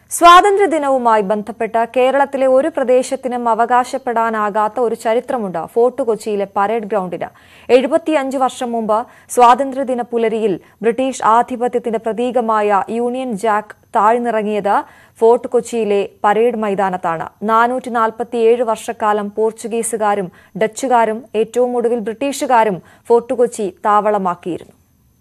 സ്വാതന്ത്ര്യദിനവുമായി ബന്ധപ്പെട്ട് കേരളത്തിലെ ഒരു പ്രദേശത്തിനും അവകാശപ്പെടാനാകാത്ത ഒരു ചരിത്രമുണ്ട് ഫോർട്ട് കൊച്ചിയിലെ പരേഡ് ഗ്രൗണ്ടിന്. 75 വർഷം മുമ്പ് സ്വാതന്ത്ര്യദിന പുലരിയിൽ ബ്രിട്ടീഷ് ആധിപത്യത്തിന്റെ പ്രതീകമായ യൂണിയൻ ജാക്ക് താഴ്ന്നിറങ്ങിയത് ഫോർട്ട് കൊച്ചിയിലെ പരേഡ് മൈതാനത്താണ്. 447 വർഷക്കാലം പോർച്ചുഗീസുകാരും ഡച്ചുകാരും ഏറ്റവും ഒടുവിൽ ബ്രിട്ടീഷുകാരും ഫോർട്ട് കൊച്ചി താവളമാക്കിയിരുന്നു.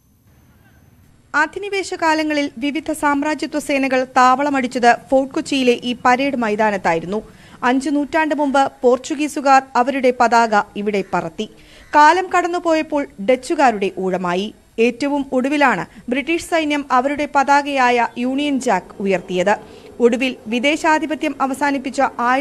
അധിനിവേശ കാലങ്ങളിൽ വിവിധ സാമ്രാജ്യത്വ സേനകൾ താവളമടിച്ചത് ഫോർട്ട് കൊച്ചിയിലെ ഈ പരേഡ് മൈതാനത്തായിരുന്നു. 5 നൂറ്റാണ്ട് മുമ്പ് പോർച്ചുഗീസുകാർ അവരുടെ പതാക ഇവിടെ പറത്തി. കാലം കടന്നുപോയപ്പോൾ ഡച്ചുകാരുടെ ഊഴമായി. ഏറ്റവും ഒടുവിലാണ് ബ്രിട്ടീഷ് സൈന്യം അവരുടെ പതാകയായ യൂണിയൻ ജാക്ക് ഉയർത്തിയത്. ഒടുവിൽ വിദേശാധിപത്യം അവസാനിപ്പിച്ച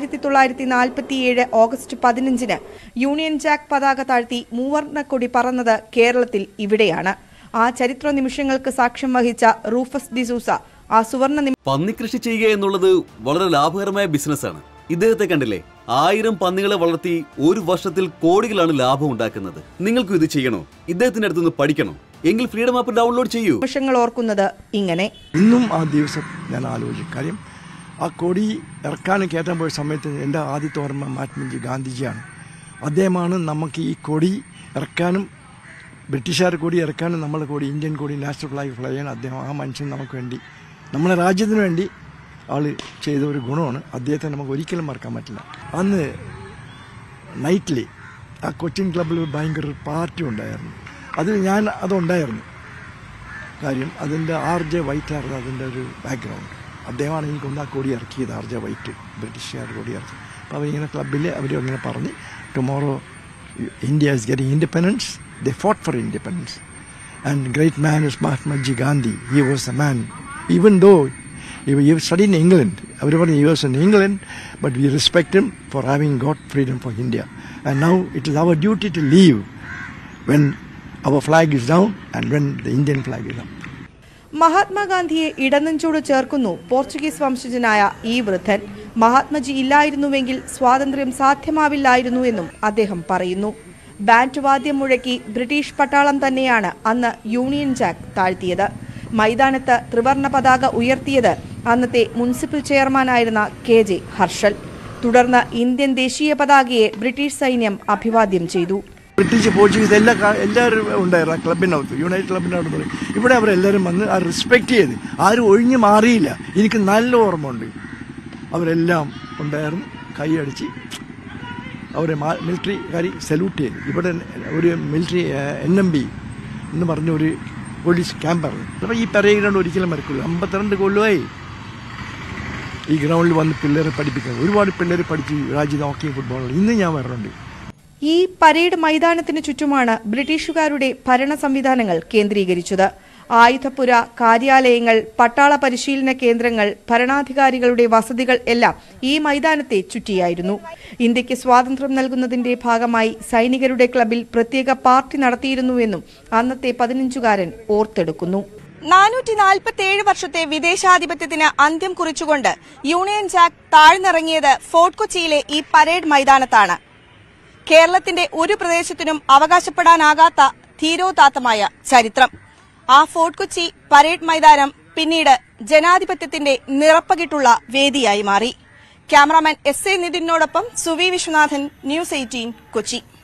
1947 ഓഗസ്റ്റ് 15 യൂണിയൻ ജാക്ക് പതാക താഴ്ത്തി മൂവർണ്ണക്കൊടി പറന്നത് കേരളത്തിൽ ഇവിടെയാണ്. ആ ചരിത്ര നിമിഷങ്ങൾക്ക് സാക്ഷ്യം വഹിച്ച റൂഫസ് ഡിസൂസ ആ സുവർണ പന്നിക്കൃഷി ചെയ്യുക എന്നുള്ളത് വളരെ ലാഭകരമായ ബിസിനസ്സാണ്. ഇദ്ദേഹത്തെ കണ്ടില്ലേ, 1000 പന്നികളെ വളർത്തി ഒരു വർഷത്തിൽ കോടികളാണ് ലാഭം ഉണ്ടാക്കുന്നത്. നിങ്ങൾക്കും ഇത് ചെയ്യണോ? ഇദ്ദേഹത്തിന്റെ അടുത്തുനിന്ന് പഠിക്കണോ? എങ്കിൽ ഫ്രീഡം ആപ്പ് ഡൗൺലോഡ് ചെയ്യൂ. നിമിഷങ്ങൾ ഓർക്കുന്നത് ഇങ്ങനെ. ഇന്നും ആ ദിവസം ഞാൻ ആലോചിക്കും. കാര്യം ആ കൊടി ഇറക്കാൻ കയറ്റാൻ പോയ സമയത്ത് എൻ്റെ ആദ്യത്തെ ഓർമ്മ മഹാത്മജി ഗാന്ധിജിയാണ്. അദ്ദേഹമാണ് നമുക്ക് ഈ കൊടി ഇറക്കാനും ബ്രിട്ടീഷുകാർ കൊടി ഇറക്കാനും നമ്മുടെ കൊടി ഇന്ത്യൻ കൊടി നാഷണൽ ഫ്ലാഗ് ഫ്ലൈ ചെയ്യാൻ അദ്ദേഹം ആ മനുഷ്യൻ നമുക്ക് വേണ്ടി നമ്മുടെ രാജ്യത്തിന് വേണ്ടി ആൾ ചെയ്ത ഒരു ഗുണമാണ്. അദ്ദേഹത്തെ നമുക്ക് ഒരിക്കലും മറക്കാൻ പറ്റില്ല. അന്ന് നൈറ്റിൽ ആ കൊച്ചിൻ ക്ലബ്ബിൽ ഭയങ്കര പാർട്ടി ഉണ്ടായിരുന്നു. അതിൽ ഞാൻ അതുണ്ടായിരുന്നു. കാര്യം അതിൻ്റെ RJ വൈറ്റ് ആയിരുന്നു അതിൻ്റെ ഒരു ബാക്ക്ഗ്രൗണ്ട്. അദ്ദേഹമാണ് എനിക്കൊന്ന് ആ കൊടി ഇറക്കിയത്. RJ വൈറ്റ് ബ്രിട്ടീഷുകാർ കൊടി ഇറക്കി. അപ്പോൾ അവരിങ്ങനെ ക്ലബ്ബിൽ അവർ അങ്ങനെ പറഞ്ഞ് tomorrow India is getting independence. They fought for independence. And great man is Mahatma Gandhi. He was a man, even though he studied in England. Everybody he was in England, but we respect him for having got freedom for India. And now it is our duty to leave when our flag is down and when the Indian flag is up. മഹാത്മാഗാന്ധിയെ ഇടനെഞ്ചോട് ചേർക്കുന്നു Portuguese വംശജനായ ഈ വൃദ്ധൻ. മഹാത്മജി ഇല്ലായിരുന്നുവെങ്കിൽ സ്വാതന്ത്ര്യം സാധ്യമാവില്ലായിരുന്നു എന്നും അദ്ദേഹം പറയുന്നു. Band വാദ്യം മുഴക്കി ബ്രിട്ടീഷ് പട്ടാളം തന്നെയാണ് അന്ന് യൂണിയൻ ജാക്ക് താഴ്ത്തിയത്. മൈതാനത്ത് ത്രിവർണ്ണ പതാക ഉയർത്തിയത് അന്നത്തെ മുനിസിപ്പൽ ചെയർമാനായിരുന്ന KJ ഹർഷൽ. തുടർന്ന് ഇന്ത്യൻ ദേശീയ പതാകയെ ബ്രിട്ടീഷ് സൈന്യം അഭിവാദ്യം ചെയ്തു. ബ്രിട്ടീഷ് പോർച്ചുഗീസ് എല്ലാവരും ഉണ്ടായിരുന്നു ആ ക്ലബിനകത്ത്, യുണൈറ്റഡ് ക്ലബിനകത്ത്. ഇവിടെ അവരെല്ലാവരും വന്ന് ആ റെസ്പെക്ട് ചെയ്ത് ആരും ഒഴിഞ്ഞു മാറിയില്ല. എനിക്ക് നല്ല ഓർമ്മ ഉണ്ട്. അവരെല്ലാം ഉണ്ടായിരുന്നു. കൈയടിച്ച് അവരെ മിലിറ്ററിക്കാരി സല്യൂട്ട് ചെയ്തു. ഇവിടെ ഒരു മിലിറ്ററി NMB എന്ന് പറഞ്ഞ ഒരു പോലീസ് ക്യാമ്പായിരുന്നു. അപ്പോൾ ഈ പരേഡ് ഗ്രൗണ്ട് ഒരിക്കലും മറക്കില്ല. 52 കൊല്ലമായി ഈ ഗ്രൗണ്ടിൽ വന്ന് പിള്ളേരെ പഠിപ്പിക്കുന്നത്. ഒരുപാട് പിള്ളേർ പഠിച്ച് രാജ്യത്ത് ഹോക്കി ഫുട്ബോൾ ഇന്ന് ഞാൻ വരണുണ്ട്. ഈ പരേഡ് മൈതാനത്തിന് ചുറ്റുമാണ് ബ്രിട്ടീഷുകാരുടെ ഭരണ സംവിധാനങ്ങൾ കേന്ദ്രീകരിച്ചത്. ആയുധപ്പുര, കാര്യാലയങ്ങൾ, പട്ടാള പരിശീലന കേന്ദ്രങ്ങൾ, ഭരണാധികാരികളുടെ വസതികൾ എല്ലാം ഈ മൈതാനത്തെ ചുറ്റിയായിരുന്നു. ഇന്ത്യക്ക് സ്വാതന്ത്ര്യം നൽകുന്നതിന്റെ ഭാഗമായി സൈനികരുടെ ക്ലബിൽ പ്രത്യേക പാർട്ടി നടത്തിയിരുന്നുവെന്നും അന്നത്തെ 15കാരൻ ഓർത്തെടുക്കുന്നു. 447 വർഷത്തെ വിദേശാധിപത്യത്തിന് അന്ത്യം കുറിച്ചുകൊണ്ട് യൂണിയൻ ജാക്ക് താഴ്ന്നിറങ്ങിയത് ഫോർട്ട് കൊച്ചിയിലെ ഈ പരേഡ് മൈതാനത്താണ്. കേരളത്തിന്റെ ഒരു പ്രദേശത്തിനും അവകാശപ്പെടാനാകാത്ത ധീരോദാത്തമായ ചരിത്രം. ആ ഫോർട്ട് കൊച്ചി പരേഡ് മൈതാനം പിന്നീട് ജനാധിപത്യത്തിന്റെ നിറപ്പകിട്ടുള്ള വേദിയായി മാറി. ക്യാമറാമാൻ SA നിതിനോടൊപ്പം സുവി വിശ്വനാഥൻ, News 18 കൊച്ചി.